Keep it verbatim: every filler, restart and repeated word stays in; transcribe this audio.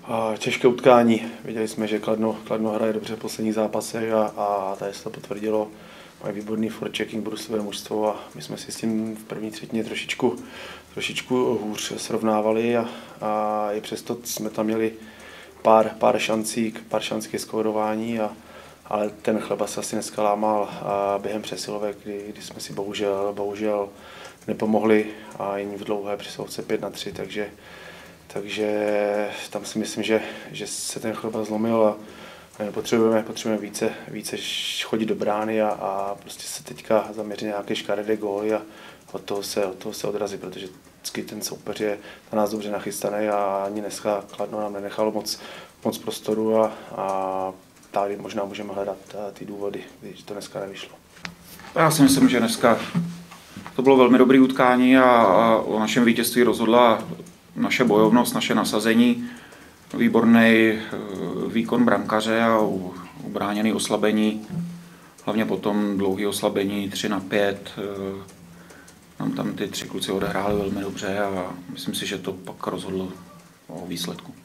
Těžké utkání. Viděli jsme, že Kladno, Kladno hraje dobře v posledních zápasech a, a tady se to potvrdilo. Mají výborný forechecking, bruslové mužstvo a my jsme si s tím v první třetině trošičku, trošičku hůř srovnávali a, a i přesto jsme tam měli pár, pár šancí, pár šancí ke skórování, a, ale ten chleba se asi dneska lámal a během přesilovek, kdy, kdy jsme si bohužel, bohužel nepomohli a jen v dlouhé přesilovce pět na tři, takže Takže tam si myslím, že, že se ten chleba zlomil a potřebujeme, potřebujeme více, více chodit do brány a, a prostě se teďka zaměřit nějaké škaredé góly a od toho se, od toho se odrazit, protože vždycky ten soupeř je na nás dobře nachystaný a ani dneska Kladno nám nenechalo moc, moc prostoru a, a tady možná můžeme hledat ty důvody, když to dneska nevyšlo. Já si myslím, že dneska to bylo velmi dobré utkání a, a o našem vítězství rozhodla naše bojovnost, naše nasazení, výborný výkon brankaře a ubráněný oslabení, hlavně potom dlouhé oslabení tři na pět. Nám tam ty tři kluci odehráli velmi dobře a myslím si, že to pak rozhodlo o výsledku.